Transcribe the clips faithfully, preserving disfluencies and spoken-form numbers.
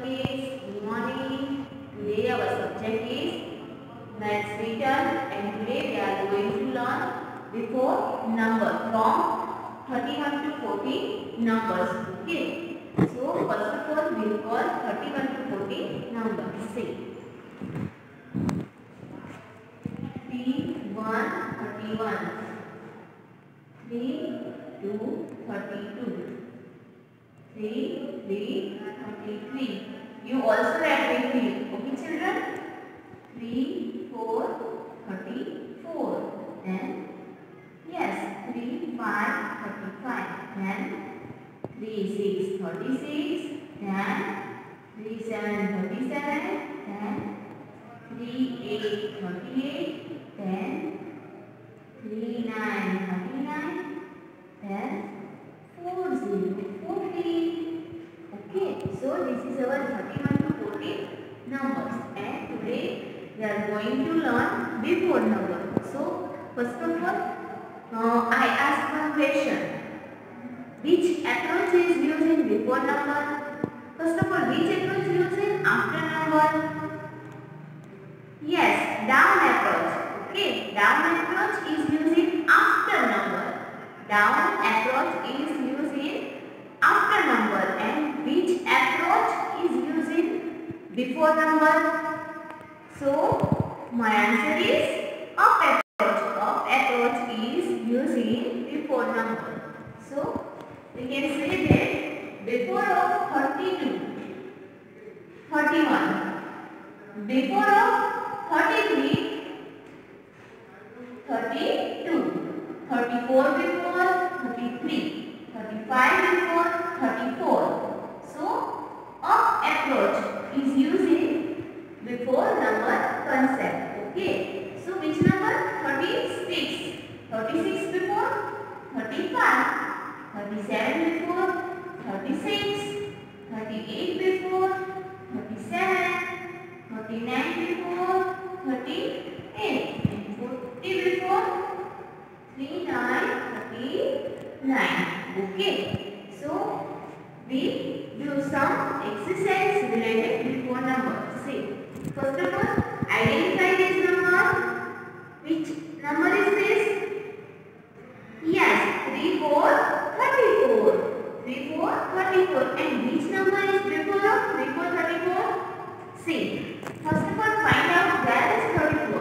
kids, good morning. Today our subject is maths written, and today we are going to learn before number from thirty-one to forty numbers. Okay. So first of all we will call thirty-one to forty numbers. See. thirty-one, thirty-one. three, two, thirty-two. three, three, thirty-three. You also write with me. Okay, children? three, four, thirty-four. Then, yes, three, five, thirty-five. Then, three, six, thirty-six. Then, three, seven, thirty-seven. Then, three, eight, thirty-eight. Then, three, nine, thirty-nine. Then, four, zero, forty. Okay, so this is our thirty-one to forty numbers, and today we are going to learn before number. So first of all, uh, I ask one question: which approach is used in before number? First of all, which approach is used in after number? Yes, down approach. Okay, down approach is used in after number. Down approach is used in after number, and which approach is used in before number? So my answer is up approach. Up approach is used in before number. So we can say that before of thirty-two, thirty-one, before of thirty-three, thirty-two, thirty-four before, thirty-three, thirty-five before, thirty-four. So up approach is used in before number concept. Okay. So which number? thirty-six. thirty-six before, thirty-five, thirty-seven before, thirty-six, thirty-eight before, thirty-seven, thirty-nine before, thirty-eight, and forty before, thirty-nine, thirty-nine. Okay. So we do some exercise related before number. See, first of all, identify this number. Which number is this? Yes, three, four, thirty-four. three, four, thirty-four. And which number is before of three, four, thirty-four? See, first of all, find out where is thirty-four.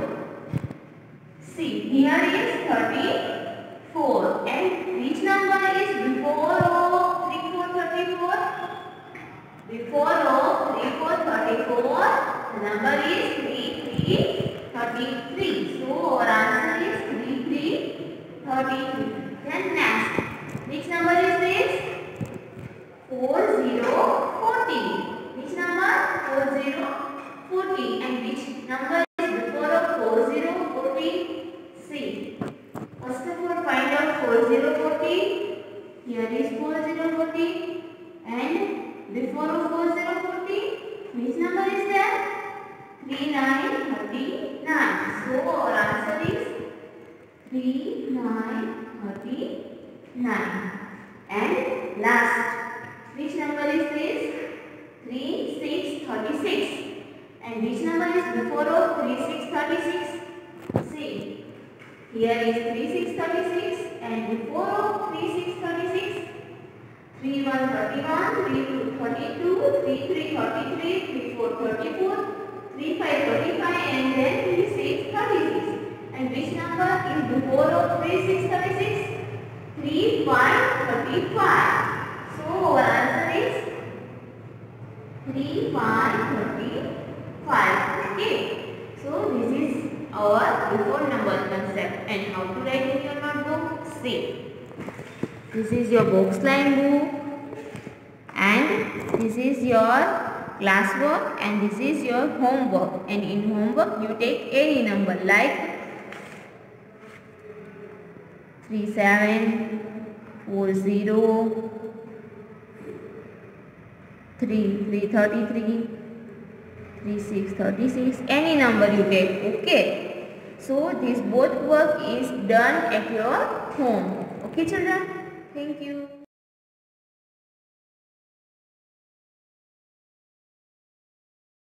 See, here is thirty-four. And which number is before of three, four, thirty-four? Before of three, four, thirty-four, the number is three, three, thirty-three. So our answer is three, three, thirty-three. Then next, which number is this? four, zero, forty. Which number? four, zero, forty. And which number is before of four, zero, forty? See, first of all, find out four, zero, forty. Here is four, zero, forty. And before of four, zero, forty, which number is there? three, nine, thirty-nine. So our answer is three, nine, thirty-nine. And last, which number is this? three, six, thirty-six. And which number is before of three, six, thirty-six? See, here is three, six, thirty-six. And before of three, six, thirty-six, three, one, thirty-one, three, two, thirty-two, three, three, thirty-three, three, four, thirty-four, three, five, thirty-five, and then three, six, thirty-six. And which number is before of three, six, thirty-six? three, five, thirty-five. So our answer is three, five, thirty-five. Okay. So this is our before number concept. And how to write in your notebook? See. This is your box line book, and this is your classwork, and this is your homework. And in homework you take any number like three, seven, four, zero, three, three, thirty-three, three, six, thirty-six, any number you take. Okay. So this both work is done at your home. Okay, children. Thank you.